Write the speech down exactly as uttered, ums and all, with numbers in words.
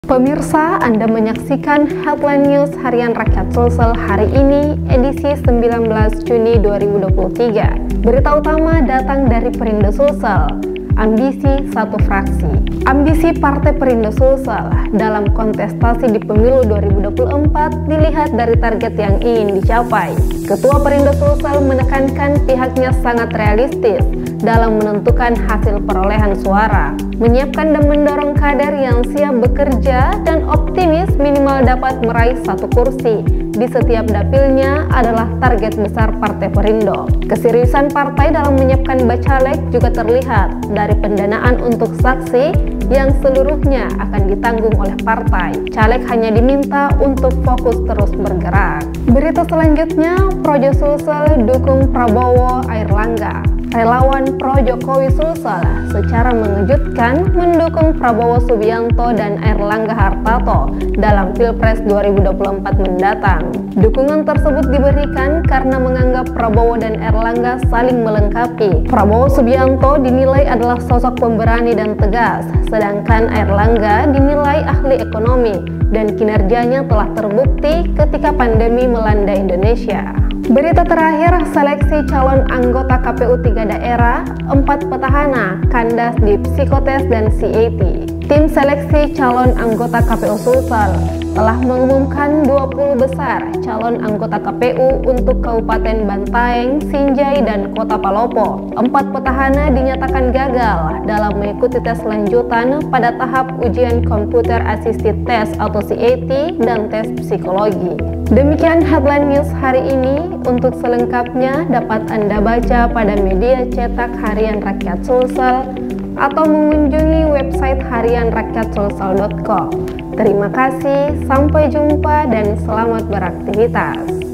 Pemirsa, Anda menyaksikan Headline News Harian Rakyat Sulsel hari ini, edisi sembilan belas Juni dua ribu dua puluh tiga. Berita utama datang dari Perindo Sulsel. Ambisi satu fraksi. Ambisi Partai Perindo Sulsel dalam kontestasi di pemilu dua ribu dua puluh empat dilihat dari target yang ingin dicapai. Ketua Perindo Sulsel menekankan pihaknya sangat realistis dalam menentukan hasil perolehan suara, menyiapkan dan mendorong kader yang siap bekerja dan optimis minimal dapat meraih satu kursi di setiap dapilnya adalah target besar Partai Perindo. Keseriusan partai dalam menyiapkan bacalek juga terlihat dari pendanaan untuk saksi yang seluruhnya akan ditanggung oleh partai. Caleg hanya diminta untuk fokus terus bergerak. Berita selanjutnya, Projo Sulsel dukung Prabowo Airlangga. Relawan Pro Jokowi Sulsel secara mengejutkan mendukung Prabowo Subianto dan Airlangga Hartarto dalam Pilpres dua ribu dua puluh empat mendatang. Dukungan tersebut diberikan karena menganggap Prabowo dan Airlangga saling melengkapi. Prabowo Subianto dinilai adalah sosok pemberani dan tegas, sedangkan Airlangga dinilai ahli ekonomi dan kinerjanya telah terbukti ketika pandemi melanda Indonesia. Berita terakhir, seleksi calon anggota K P U tiga daerah, empat petahana, kandas di psikotes dan C A T. Tim seleksi calon anggota K P U Sulsel telah mengumumkan dua puluh besar calon anggota K P U untuk Kabupaten Bantaeng, Sinjai, dan Kota Palopo. Empat petahana dinyatakan gagal dalam mengikuti tes lanjutan pada tahap ujian Computer Assisted Test atau C A T dan tes psikologi. Demikian Headline News hari ini. Untuk selengkapnya dapat Anda baca pada media cetak Harian Rakyat Sulsel atau mengunjungi website harian rakyat sulsel dot com. Terima kasih, sampai jumpa dan selamat beraktivitas.